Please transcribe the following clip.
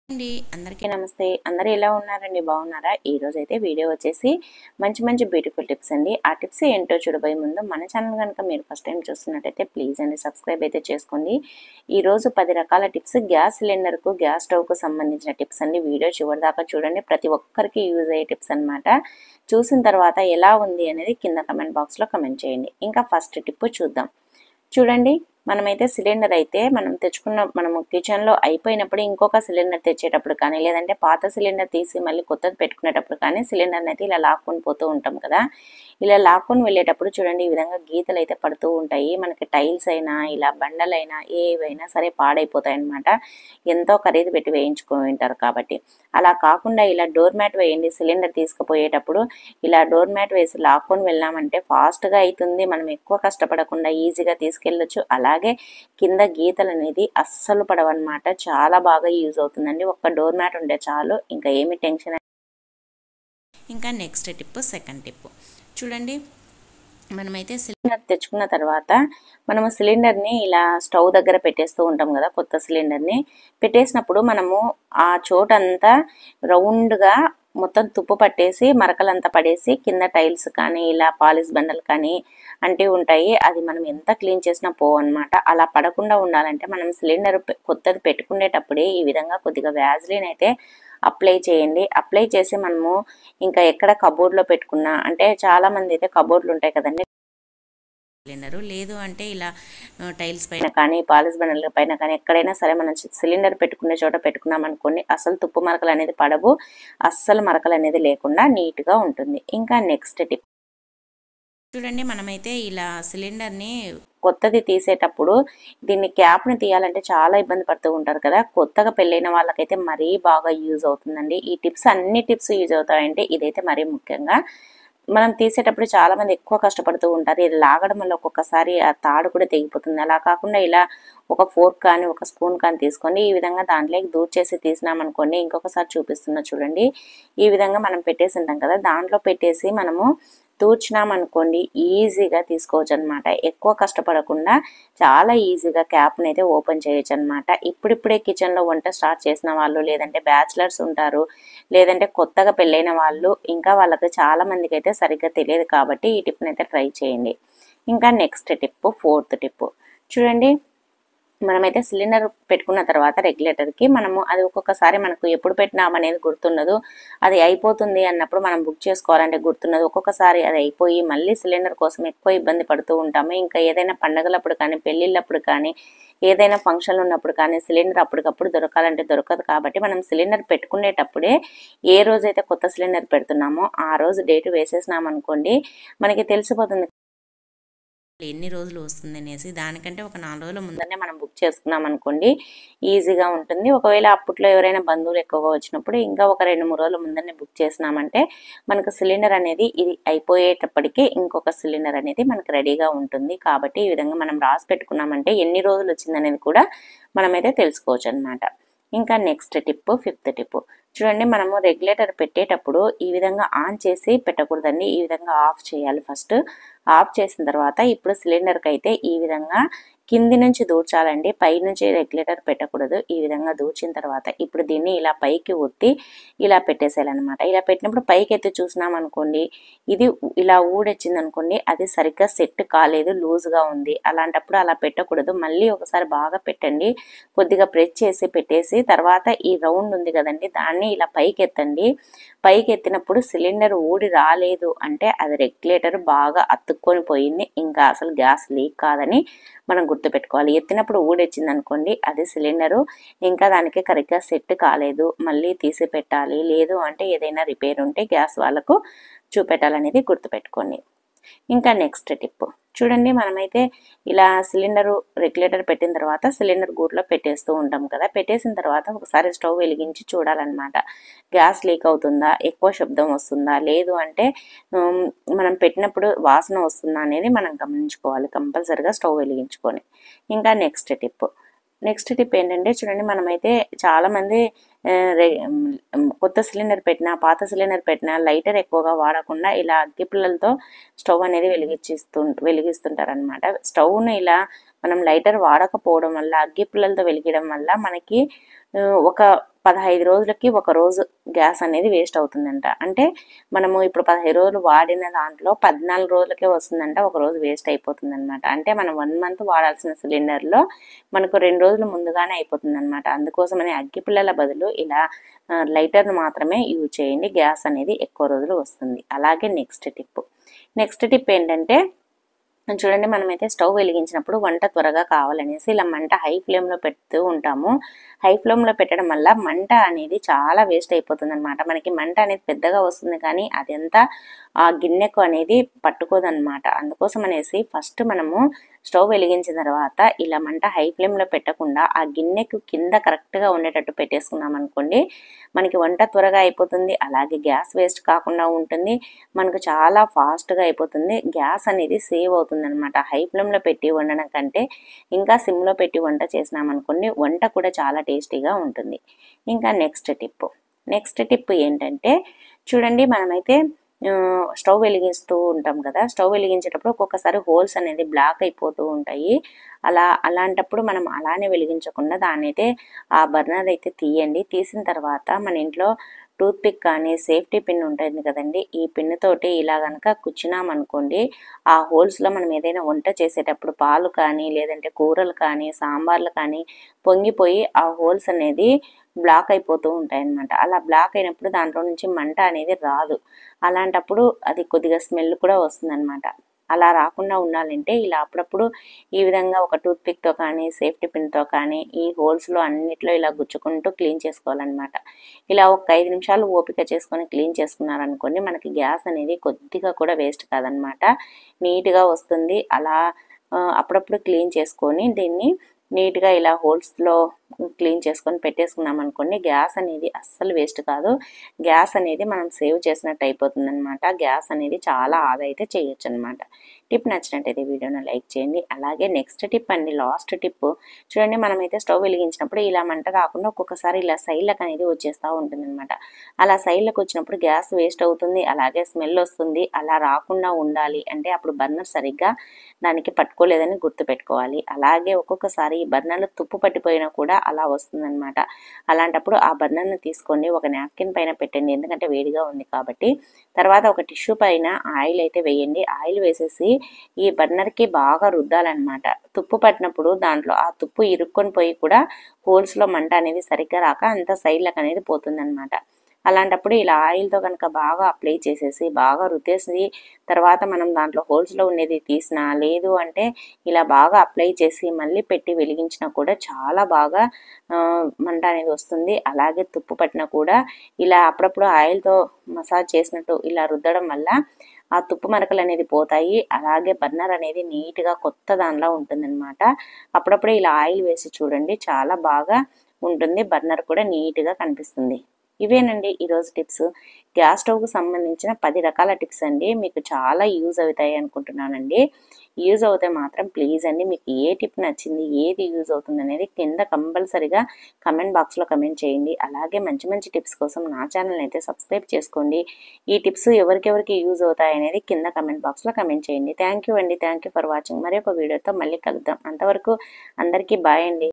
అండి అందరికీ నమస్తే. అందరూ ఎలా ఉన్నారండి? బాగున్నారా? ఈ రోజు అయితే వీడియో వచ్చేసి మంచి బ్యూటిఫుల్ టిప్స్ అండి. ఆ టిప్స్ ఏంటో చూడబోయే ముందు మన ఛానల్ కనుక మీరు ఫస్ట్ టైం చూస్తున్నట్టయితే ప్లీజ్ అండి సబ్స్క్రైబ్ అయితే చేసుకోండి. ఈ రోజు 10 రకాల టిప్స్ గ్యాస్ సిలిండర్కు గ్యాస్ స్టవ్కు సంబంధించిన టిప్స్ అండి. వీడియో చివరి దాకా చూడండి. ప్రతి ఒక్కరికి యూజ్ అయ్యే టిప్స్ అన్నమాట. చూసిన తర్వాత ఎలా ఉంది అనేది కింద కమెంట్ బాక్స్లో కమెంట్ చేయండి. ఇంకా ఫస్ట్ టిప్ చూద్దాం. చూడండి, మనమైతే సిలిండర్ అయితే మనము కిచెన్లో అయిపోయినప్పుడు ఇంకొక సిలిండర్ తెచ్చేటప్పుడు కానీ లేదంటే పాత సిలిండర్ తీసి మళ్ళీ కొత్తది పెట్టుకునేటప్పుడు కానీ సిలిండర్ని అయితే ఇలా లాక్కొని పోతూ ఉంటాం కదా. ఇలా లాక్కొని వెళ్ళేటప్పుడు చూడండి, ఈ విధంగా గీతలు అయితే పడుతూ ఉంటాయి. మనకి టైల్స్ అయినా ఇలా బండలైనా ఏవైనా సరే పాడైపోతాయి అన్నమాట. ఎంతో ఖరీదు పెట్టి వేయించుకుంటారు కాబట్టి. అలా కాకుండా ఇలా డోర్ మ్యాట్ వేయండి. సిలిండర్ తీసుకుపోయేటప్పుడు ఇలా డోర్ మ్యాట్ వేసి లాక్కొని వెళ్ళామంటే ఫాస్ట్గా అవుతుంది. మనం ఎక్కువ కష్టపడకుండా ఈజీగా తీసుకెళ్ళొచ్చు. అలాగే కింద గీతలు అనేది అస్సలు పడవన్నమాట. చాలా బాగా యూజ్ అవుతుందండి. ఒక్క డోర్ మ్యాట్ ఉంటే చాలు, ఇంకా ఏమి టెన్షన్. ఇంకా నెక్స్ట్ టిప్, సెకండ్ టిప్ చూడండి. మనమైతే సిలిండర్ తెచ్చుకున్న తర్వాత మనము సిలిండర్ని ఇలా స్టవ్ దగ్గర పెట్టేస్తూ ఉంటాం కదా. కొత్త సిలిండర్ని పెట్టేసినప్పుడు మనము ఆ చోటంతా రౌండ్గా మొత్తం తుప్పు పట్టేసి మరకలంతా పడేసి కింద టైల్స్ కానీ ఇలా పాలిష్ బండలు కానీ అంటూ ఉంటాయి. అది మనం ఎంత క్లీన్ చేసినా పోవన్నమాట. అలా పడకుండా ఉండాలంటే మనం సిలిండర్ కొత్తది పెట్టుకునేటప్పుడే ఈ విధంగా కొద్దిగా వ్యాజ్లిన్ అయితే అప్లై చేయండి. అప్లై చేసి మనము ఇంకా ఎక్కడ కబోర్డ్లో పెట్టుకున్నా, అంటే చాలా మంది అయితే కబోర్డ్లు ఉంటాయి కదండి సిలిండరు, లేదు అంటే ఇలా టైల్స్ పైన కానీ పాలిష్ బండల పైన కానీ ఎక్కడైనా సరే మనం సిలిండర్ పెట్టుకునే చోట పెట్టుకున్నాం అనుకోండి, అసలు తుప్పు మరకలు అనేది పడవు. అస్సలు మరకలు అనేది లేకుండా నీట్గా ఉంటుంది. ఇంకా నెక్స్ట్ టిప్ చూడండి. మనమైతే ఇలా సిలిండర్ని కొత్తది తీసేటప్పుడు దీన్ని క్యాప్ని తీయాలంటే చాలా ఇబ్బంది పడుతూ ఉంటారు కదా. కొత్తగా పెళ్ళైన వాళ్ళకైతే మరీ బాగా యూజ్ అవుతుందండి. ఈ టిప్స్ అన్ని టిప్స్ యూజ్ అవుతాయంటే ఇదైతే మరీ ముఖ్యంగా. మనం తీసేటప్పుడు చాలా మంది ఎక్కువ కష్టపడుతూ ఉంటారు. ఇది లాగడం వల్ల ఒక్కొక్కసారి ఆ తాడు కూడా తెగిపోతుంది. అలా కాకుండా ఇలా ఒక ఫోర్క్ కానీ ఒక స్పూన్ కానీ తీసుకొని ఈ విధంగా దాంట్లోకి దూర్చేసి తీసినామనుకోండి. ఇంకొకసారి చూపిస్తున్నా చూడండి. ఈ విధంగా మనం పెట్టేసి ఉంటాం కదా, దాంట్లో పెట్టేసి మనము తూర్చినామనుకోండి ఈజీగా తీసుకోవచ్చు అనమాట. ఎక్కువ కష్టపడకుండా చాలా ఈజీగా క్యాప్ని అయితే ఓపెన్ చేయొచ్చు అనమాట. ఇప్పుడిప్పుడే కిచెన్లో వంట స్టార్ట్ చేసిన వాళ్ళు, లేదంటే బ్యాచిలర్స్ ఉంటారు, లేదంటే కొత్తగా పెళ్ళైన వాళ్ళు, ఇంకా వాళ్ళకి చాలా మందికి అయితే సరిగ్గా తెలియదు కాబట్టి ఈ టిప్ని అయితే ట్రై చేయండి. ఇంకా నెక్స్ట్ టిప్, ఫోర్త్ టిప్ చూడండి. మనమైతే సిలిండర్ పెట్టుకున్న తర్వాత రెగ్యులేటర్కి మనము అది ఒక్కొక్కసారి మనకు ఎప్పుడు పెట్టినామనేది గుర్తుండదు. అది అయిపోతుంది అన్నప్పుడు మనం బుక్ చేసుకోవాలంటే గుర్తున్నది. ఒక్కొక్కసారి అది అయిపోయి మళ్ళీ సిలిండర్ కోసం ఎక్కువ ఇబ్బంది పడుతూ ఉంటాము. ఇంకా ఏదైనా పండగలప్పుడు కానీ పెళ్ళిళ్ళప్పుడు కానీ ఏదైనా ఫంక్షన్లు ఉన్నప్పుడు కానీ సిలిండర్ అప్పటికప్పుడు దొరకాలంటే దొరకదు. కాబట్టి మనం సిలిండర్ పెట్టుకునేటప్పుడే ఏ రోజైతే కొత్త సిలిండర్ పెడుతున్నామో ఆ రోజు డేట్ వేసేసినామనుకోండి, మనకి తెలిసిపోతుంది ఎన్ని రోజులు వస్తుంది అనేసి. దానికంటే ఒక 4 రోజుల ముందనే మనం బుక్ చేసుకున్నాం అనుకోండి ఈజీగా ఉంటుంది. ఒకవేళ అప్పట్లో ఎవరైనా బంధువులు ఎక్కువగా వచ్చినప్పుడు ఇంకా ఒక 2-3 రోజుల ముందనే బుక్ చేసినామంటే మనకు సిలిండర్ అనేది ఇది అయిపోయేటప్పటికీ ఇంకొక సిలిండర్ అనేది మనకు రెడీగా ఉంటుంది. కాబట్టి ఈ విధంగా మనం రాసి పెట్టుకున్నామంటే ఎన్ని రోజులు వచ్చిందనేది కూడా మనమైతే తెలుసుకోవచ్చు అనమాట. ఇంకా నెక్స్ట్ టిప్, ఫిఫ్త్ టిప్ చూడండి. మనము రెగ్యులేటర్ పెట్టేటప్పుడు ఈ విధంగా ఆన్ చేసి పెట్టకూడదండి. ఈ విధంగా ఆఫ్ చేయాలి. ఫస్ట్ ఆఫ్ చేసిన తర్వాత ఇప్పుడు సిలిండర్కి అయితే ఈ విధంగా కింది నుంచి దూర్చాలండి. పై నుంచి రెగ్యులేటర్ పెట్టకూడదు. ఈ విధంగా దూర్చిన తర్వాత ఇప్పుడు దీన్ని ఇలా పైకి ఒత్తి ఇలా పెట్టేసేయాలన్నమాట. ఇలా పెట్టినప్పుడు పైకి ఎత్తి చూసినాం అనుకోండి, ఇది ఇలా ఊడొచ్చింది అనుకోండి, అది సరిగ్గా సెట్ కాలేదు, లూజ్గా ఉంది. అలాంటప్పుడు అలా పెట్టకూడదు. మళ్ళీ ఒకసారి బాగా పెట్టండి. కొద్దిగా ప్రెస్ చేసి పెట్టేసి తర్వాత ఈ రౌండ్ ఉంది కదండి, దాన్ని ఇలా పైకి ఎత్తండి. పైకి ఎత్తినప్పుడు సిలిండర్ ఊడి రాలేదు అంటే అది రెగ్యులేటర్ బాగా అతుక్కొని పోయింది, ఇంకా అసలు గ్యాస్ లీక్ కాదని మనం గుర్తుపెట్టుకోవాలి. ఎత్తినప్పుడు ఊడొచ్చింది అనుకోండి, అది సిలిండరు ఇంకా దానికి కరెక్ట్గా సెట్ కాలేదు, మళ్ళీ తీసి పెట్టాలి. లేదు అంటే ఏదైనా రిపేర్ ఉంటే గ్యాస్ వాళ్ళకు చూపెట్టాలనేది గుర్తుపెట్టుకోండి. ఇంకా నెక్స్ట్ టిప్ చూడండి. మనమైతే ఇలా సిలిండరు రెగ్యులేటర్ పెట్టిన తర్వాత సిలిండర్ గూట్లో పెట్టేస్తూ ఉంటాం కదా. పెట్టేసిన తర్వాత ఒకసారి స్టవ్ వెలిగించి చూడాలన్నమాట. గ్యాస్ లీక్ అవుతుందా, ఎక్కువ శబ్దం వస్తుందా, లేదు అంటే మనం పెట్టినప్పుడు వాసన వస్తుందా అనేది మనం గమనించుకోవాలి కంపల్సరిగా స్టవ్ వెలిగించుకొని. ఇంకా నెక్స్ట్ టిప్ ఏంటంటే చూడండి. మనమైతే చాలామంది కొత్త సిలిండర్ పెట్టినా పాత సిలిండర్ పెట్టినా లైటర్ ఎక్కువగా వాడకుండా ఇలా అగ్గిపుల్లలతో స్టవ్ అనేది వెలిగిస్తుంటారనమాట. స్టవ్ను ఇలా మనం లైటర్ వాడకపోవడం వల్ల అగ్గిపుల్లలతో వెలిగడం వల్ల మనకి ఒక 15 రోజులకి ఒక రోజు గ్యాస్ అనేది వేస్ట్ అవుతుందంట. అంటే మనము ఇప్పుడు 15 రోజులు వాడిన దాంట్లో 14 రోజులకే వస్తుందంట, ఒక రోజు వేస్ట్ అయిపోతుందన్నమాట. అంటే మనం 1 మంత్ వాడాల్సిన సిలిండర్లో మనకు 2 రోజులు ముందుగానే అయిపోతుందన్నమాట. అందుకోసమని అగ్గిపుల్లల బదులు ఇలా లైటర్ను మాత్రమే యూజ్ చేయండి, గ్యాస్ అనేది ఎక్కువ రోజులు వస్తుంది. అలాగే నెక్స్ట్ టిప్ ఏంటంటే చూడండి, మనమైతే స్టవ్ వెలిగించినప్పుడు వంట త్వరగా కావాలనేసి ఇలా మంట హై ఫ్లేమ్లో పెడుతూ ఉంటాము. హై ఫ్లేమ్లో పెట్టడం వల్ల మంట అనేది చాలా వేస్ట్ అయిపోతుంది అనమాట. మనకి మంట అనేది పెద్దగా వస్తుంది కానీ అదంతా ఆ గిన్నెకు అనేది పట్టుకోదన్నమాట. అందుకోసం అనేసి ఫస్ట్ మనము స్టవ్ వెలిగించిన తర్వాత ఇలా మంట హై ఫ్లేమ్లో పెట్టకుండా ఆ గిన్నెకు కింద కరెక్ట్గా ఉండేటట్టు పెట్టేసుకున్నాం అనుకోండి, మనకి వంట త్వరగా అయిపోతుంది. అలాగే గ్యాస్ వేస్ట్ కాకుండా ఉంటుంది, మనకు చాలా ఫాస్ట్గా అయిపోతుంది. గ్యాస్ అనేది సేవ్ అవుతుంది అనమాట. హై ఫ్లేమ్లో పెట్టి వండడం కంటే ఇంకా సిమ్లో పెట్టి వంట చేసినామనుకోండి, వంట కూడా చాలా టేస్టీగా ఉంటుంది. ఇంకా నెక్స్ట్ టిప్ ఏంటంటే చూడండి, మనమైతే స్టవ్ వెలిగిస్తూ ఉంటాం కదా, స్టవ్ వెలిగించేటప్పుడు ఒక్కొక్కసారి హోల్స్ అనేది బ్లాక్ అయిపోతూ ఉంటాయి. అలాంటప్పుడు మనం అలానే వెలిగించకుండా దాన్ని అయితే ఆ బర్నర్ అయితే తీయండి. తీసిన తర్వాత మన ఇంట్లో టూత్ పిక్ కానీ సేఫ్టీ పిన్ ఉంటుంది కదండి, ఈ పిన్ తోటి ఇలా కనుక కుచ్చినామనుకోండి, ఆ హోల్స్లో మనం ఏదైనా వంట చేసేటప్పుడు పాలు కానీ లేదంటే కూరలు కానీ సాంబార్లు కానీ పొంగిపోయి ఆ హోల్స్ అనేది బ్లాక్ అయిపోతూ ఉంటాయి అన్నమాట. అలా బ్లాక్ అయినప్పుడు దాంట్లో నుంచి మంట అనేది రాదు. అలాంటప్పుడు అది కొద్దిగా స్మెల్ కూడా వస్తుందన్నమాట. అలా రాకుండా ఉండాలంటే ఇలా అప్పుడప్పుడు ఈ విధంగా ఒక టూత్ పిక్తో కానీ సేఫ్టీ పిన్తో కానీ ఈ హోల్స్లో అన్నిట్లో ఇలా గుచ్చుకుంటూ క్లీన్ చేసుకోవాలన్నమాట. ఇలా ఒక 5 నిమిషాలు ఓపిక చేసుకొని క్లీన్ చేసుకున్నారనుకోండి, మనకి గ్యాస్ అనేది కొద్దిగా కూడా వేస్ట్ కాదనమాట, నీట్గా వస్తుంది. అలా అప్పుడప్పుడు క్లీన్ చేసుకొని దీన్ని నీట్గా ఇలా హోల్స్లో క్లీన్ చేసుకొని పెట్టేసుకున్నాం అనుకోండి, గ్యాస్ అనేది అస్సలు వేస్ట్ కాదు. గ్యాస్ అనేది మనం సేవ్ చేసినట్టు అయిపోతుంది అనమాట. గ్యాస్ అనేది చాలా ఆదా అయితే చేయొచ్చు అనమాట. టిప్ నచ్చినట్టయితే వీడియోని లైక్ చేయండి. అలాగే నెక్స్ట్ టిప్ అండి, లాస్ట్ టిప్ చూడండి, మనమైతే స్టవ్ వెలిగించినప్పుడు ఇలా మంట రాకుండా ఒక్కొక్కసారి ఇలా సైడ్లకు అనేది వచ్చేస్తూ ఉంటుంది అనమాట. అలా సైడ్లకు వచ్చినప్పుడు గ్యాస్ వేస్ట్ అవుతుంది, అలాగే స్మెల్ వస్తుంది. అలా రాకుండా ఉండాలి అంటే అప్పుడు బర్నర్ సరిగ్గా దానికి పట్టుకోలేదని గుర్తుపెట్టుకోవాలి. అలాగే ఒక్కొక్కసారి ఈ బర్నర్లో తుప్పు పట్టిపోయినా కూడా అలా వస్తుందన్నమాట. అలాంటప్పుడు ఆ బర్నర్ని తీసుకొని ఒక నాప్కిన్ పైన పెట్టండి, ఎందుకంటే వేడిగా ఉంది కాబట్టి. తర్వాత ఒక టిష్యూ పైన ఆయిల్ అయితే వేయండి. ఆయిల్ వేసేసి ఈ బర్నర్కి బాగా రుద్దాలన్నమాట. తుప్పు పట్టినప్పుడు దాంట్లో ఆ తుప్పు ఇరుక్కొని పోయి కూడా హోల్స్లో మంట అనేది సరిగ్గా రాక అంత సైడ్లకు అనేది పోతుందన్నమాట. అలాంటప్పుడు ఇలా ఆయిల్తో కనుక బాగా అప్లై చేసేసి బాగా రుద్దేసి తర్వాత మనం దాంట్లో హోల్స్లో ఉండేది తీసినా లేదు అంటే ఇలా బాగా అప్లై చేసి మళ్ళీ పెట్టి వెలిగించినా కూడా చాలా బాగా మంట అనేది వస్తుంది. అలాగే తుప్పు పట్టినా కూడా ఇలా అప్పుడప్పుడు ఆయిల్తో మసాజ్ చేసినట్టు ఇలా రుద్దడం వల్ల ఆ తుప్పు మరకలు అనేది పోతాయి. అలాగే బర్నర్ అనేది నీట్గా కొత్త దానిలా ఉంటుందన్నమాట. అప్పుడప్పుడు ఇలా ఆయిల్ వేసి చూడండి, చాలా బాగా ఉంటుంది. బర్నర్ కూడా నీట్గా కనిపిస్తుంది. ఇవేనండి ఈరోజు టిప్స్. గ్యాస్ స్టవ్కు సంబంధించిన 10 రకాల టిప్స్ అండి. మీకు చాలా యూజ్ అవుతాయి అనుకుంటున్నానండి. యూజ్ అవుతే మాత్రం ప్లీజ్ అండి, మీకు ఏ టిప్ నచ్చింది, ఏది యూజ్ అవుతుంది అనేది కింద కంపల్సరిగా కమెంట్ బాక్స్లో కమెంట్ చేయండి. అలాగే మంచి మంచి టిప్స్ కోసం నా ఛానల్ అయితే సబ్స్క్రైబ్ చేసుకోండి. ఈ టిప్స్ ఎవరికెవరికి యూజ్ అవుతాయి అనేది కింద కమెంట్ బాక్స్లో కమెంట్ చేయండి. థ్యాంక్ యూ అండి, థ్యాంక్ యూ ఫర్ వాచింగ్. మరి ఒక వీడియోతో మళ్ళీ కలుద్దాం. అంతవరకు అందరికీ బాయ్ అండి.